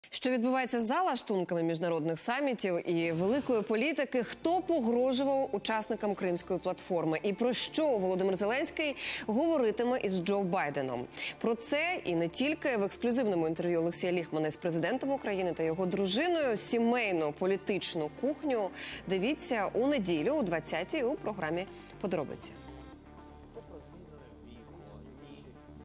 Що відбувається за лаштунками міжнародних самітів і великої політики, хто погрожував учасникам Кримської платформи і про що Володимир Зеленський говоритиме із Джо Байденом. Про це і не тільки в ексклюзивному інтерв'ю Олексія Ліхмана з президентом України та його дружиною сімейну політичну кухню дивіться у неділю о 20-й у програмі «Подробиці».